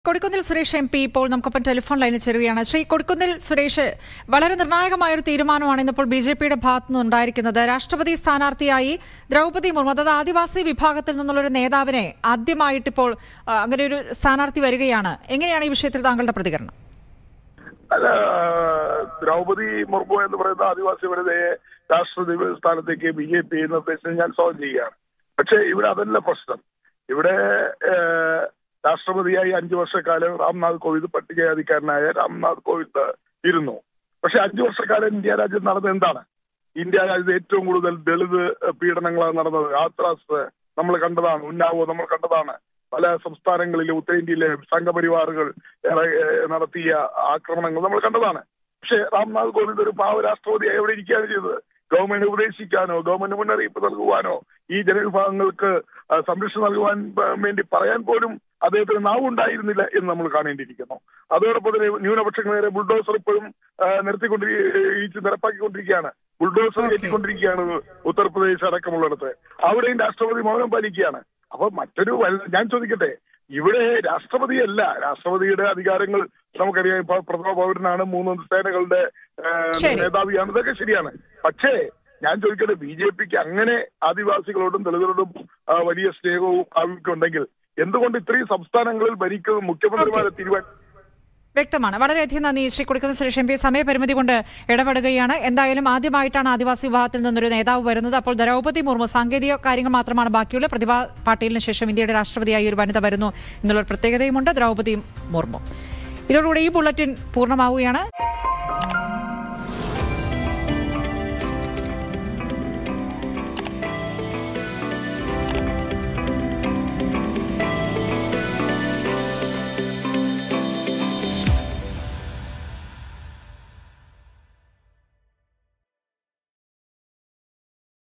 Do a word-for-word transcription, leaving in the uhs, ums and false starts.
Kodikunnil Suresh M P ഇപ്പോൾ നമുക്കൊപ്പം telephone ലൈനിൽ ചേരുകയാണ്. ശ്രീ കൊടിക്കുന്നിൽ സുരേഷ്, വളരെ നിർണായകമായ ഒരു തീരുമാനമാണ് ഇന്നിപ്പോൾ ബി ജെ പിയുടെ ഭാഗത്തുനിന്ന് ഉണ്ടായിരിക്കുന്നത്. രാഷ്ട്രപതി സ്ഥാനാർത്ഥിയായി ദ്രൗപദി മുർമു, അതായത് ആദിവാസി വിഭാഗത്തിൽ നിന്നുള്ളൊരു നേതാവിനെ ആദ്യമായിട്ടിപ്പോൾ അങ്ങനെ ഒരു സ്ഥാനാർത്ഥി വരികയാണ്. എങ്ങനെയാണ് ഈ വിഷയത്തിൽ താങ്കളുടെ പ്രതികരണം? അല്ല, ദ്രൗപദി മുർമു എന്ന് പറയുന്ന ആദിവാസി വനിതയെ രാഷ്ട്രപതി സ്ഥാനത്തേക്ക് ബി ജെ പി നിർദ്ദേശിച്ച് ഞാൻ സ്വാഗതം ചെയ്യുകയാണ്. പക്ഷേ ഇവിടെ അതല്ല പ്രശ്നം. ഇവിടെ രാഷ്ട്രപതിയായി അഞ്ചു വർഷക്കാലം രാംനാഥ് കോവിന്ദ്, പട്ടികജാതിക്കാരനായ രാംനാഥ് കോവിന്ദ് ഇരുന്നു. പക്ഷെ അഞ്ചു വർഷക്കാലം ഇന്ത്യ രാജ്യത്ത് നടന്നത് എന്താണ്? ഇന്ത്യ രാജ്യത്ത് ഏറ്റവും കൂടുതൽ ദളിത് പീഡനങ്ങളാണ് നടന്നത്. ഹാത്രാസ് നമ്മൾ കണ്ടതാണ്, ഉന്നാവോ നമ്മൾ കണ്ടതാണ്. പല സംസ്ഥാനങ്ങളിലെ ഉത്തരേന്ത്യയിലെ സംഘപരിവാറുകൾ നടത്തിയ ആക്രമണങ്ങൾ നമ്മൾ കണ്ടതാണ്. പക്ഷെ രാംനാഥ് കോവിന്ദ് ഒരു പാവ രാഷ്ട്രപതിയായി എവിടെ ഇരിക്കുകയാണ് ചെയ്തത്? ഗവൺമെന്റ് ഉപദേശിക്കാനോ ഗവൺമെന്റ് മുന്നറിയിപ്പ് നൽകുവാനോ ഈ ജനവിഭാഗങ്ങൾക്ക് സംരക്ഷണം നൽകുവാൻ വേണ്ടി പറയാൻ പോലും അദ്ദേഹത്തിന് നാവുണ്ടായിരുന്നില്ല എന്ന് നമ്മൾ കാണേണ്ടിയിരിക്കുന്നു. അതോടൊപ്പം തന്നെ ന്യൂനപക്ഷങ്ങളെ ബുൾഡോസർ ഇപ്പോഴും നിർത്തിക്കൊണ്ടിരിച്ച് നിരപ്പാക്കിക്കൊണ്ടിരിക്കുകയാണ്. ബുൾഡോസർ കയറ്റിക്കൊണ്ടിരിക്കുകയാണ് ഉത്തർപ്രദേശ് അടക്കമുള്ളിടത്ത്. അവിടെയും രാഷ്ട്രപതി മൗനം പാലിക്കുകയാണ്. അപ്പൊ മറ്റൊരു ഞാൻ ചോദിക്കട്ടെ, ഇവിടെ രാഷ്ട്രപതിയല്ല, രാഷ്ട്രപതിയുടെ അധികാരങ്ങൾ നമുക്കറിയാം. പ്രഥമ പൗരനാണ്, മൂന്ന് സേനകളുടെ മേധാവിയാണ്, ഇതൊക്കെ ശരിയാണ്. പക്ഷേ ഞാൻ ചോദിക്കട്ടെ, ബി ജെ പിക്ക് അങ്ങനെ ആദിവാസികളോടും ദളിതരോടും വലിയ സ്നേഹവും ആവശ്യമുണ്ടെങ്കിൽ എന്തുകൊണ്ട് ഇത്രയും സംസ്ഥാനങ്ങളിൽ ഭരിക്കുന്ന മുഖ്യമന്ത്രിമാരെ തീരുമാനം? വ്യക്തമാണ്. വളരെയധികം നന്ദി ശ്രീ കൊടിക്കുന്നിൽ സുരേഷ് എം പി. സമയപരിമിതി കൊണ്ട് ഇടപെടുകയാണ്. എന്തായാലും ആദ്യമായിട്ടാണ് ആദിവാസി വിഭാഗത്തിൽ നിന്നൊരു നേതാവ് വരുന്നത്. അപ്പോൾ ദ്രൗപദി മുർമു, സാങ്കേതിക കാര്യങ്ങൾ മാത്രമാണ് ബാക്കിയുള്ളത്. പ്രതിഭാ പാട്ടീലിന് ശേഷം ഇന്ത്യയുടെ രാഷ്ട്രപതിയായി ഒരു വനിത വരുന്നു എന്നുള്ള പ്രത്യേകതയുമുണ്ട്. ദ്രൗപദി മുർമു. ഇതോടുകൂടി ഈ ബുള്ളറ്റിൻ പൂർണ്ണമാവുകയാണ്.